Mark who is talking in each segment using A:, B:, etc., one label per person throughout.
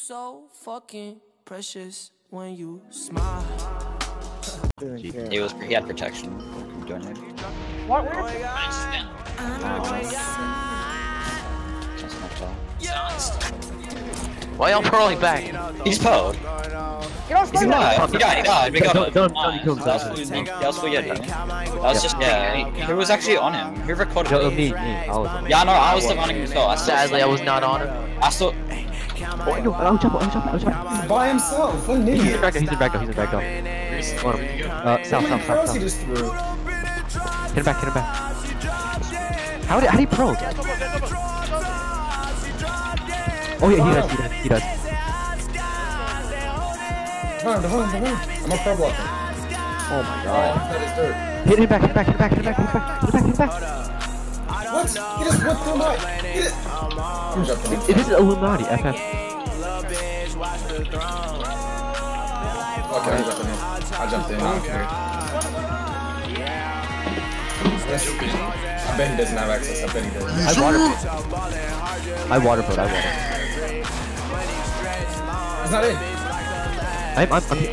A: so fucking precious when you smile.
B: He had protection.
C: What?
D: Why y'all pearling back?
B: He's poed. He's alive. He died. We got him. That was just who was actually on him? Who recorded
D: Me. I was on him.
B: Yeah, no, I was the one who saw.
D: Sadly, I was not on him.
B: I saw.
D: I'll jump.
E: He's by himself. What an idiot.
D: He's in back door. South.
E: He just threw.
D: Hit him back. How did he pro? Oh yeah, he does.
E: Behind him. I'm a pro blocker.
D: Oh my god.
E: That is dirt.
D: Hit him back.
E: What? He just went through my... I'm jumping in.
D: It is Illuminati, FF.
E: Okay, I'm jumping in. I jumped in. I don't care. I bet he doesn't have access. I bet he does.
D: I waterboat.
E: He's not in.
D: I'm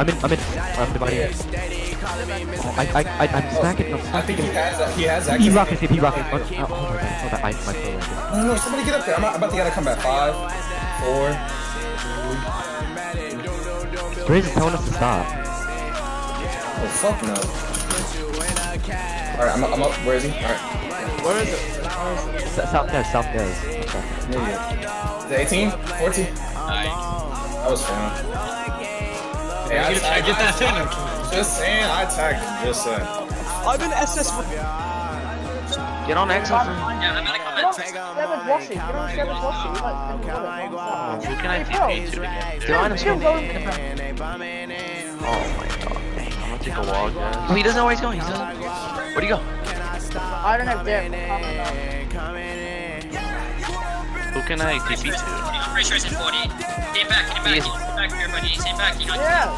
D: I'm smacking him.
E: I think he has access.
D: He rockets. Oh my god.
E: No, somebody get up there. I'm about to gotta come back. 5, 4.
D: Grace is telling us to stop.
E: Oh fuck no. Alright, I'm up. Where is he? Alright.
D: Where is it? South goes.
E: Is it 18? 14? That was fun. Hey, I get that thing. Just saying, I tagged him. Just saying.
F: I've been SS.
D: Get on X.
B: Yeah, I'm gonna come in.
D: Who can I TP to again? Get on him. Oh my god. I'm gonna take a walk, guys. Oh, he doesn't know where he's going. Where'd he go?
C: I don't have dip.
D: Who can I TP to?
B: I'm pretty sure it's at 40. Get back here, buddy. Stay back. You got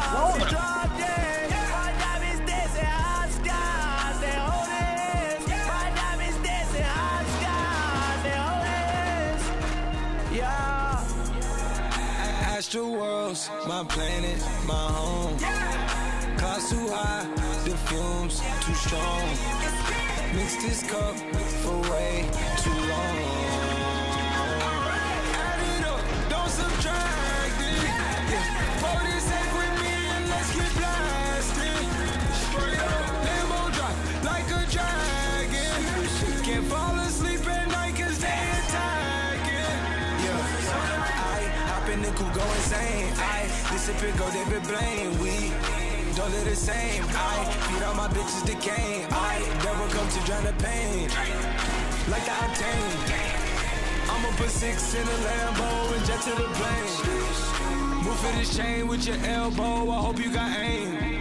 A: Astral worlds, my planet, my home. Clouds too high, the fumes too strong. Mix this cup for way too long. Add it up, don't subtract it. Pour this egg with me and let's get blasted. Straight up, Lambo drive like a dragon. Can't fall asleep at night 'cause they attacking. In the coupe, go insane. Disappear, go David Blaine. We don't live the same. Feed all my bitches decaying. Never come to drown the pain. Like the octane. I'ma put 6 in a Lambo and jet to the plane. Move for this chain with your elbow. I hope you got aim.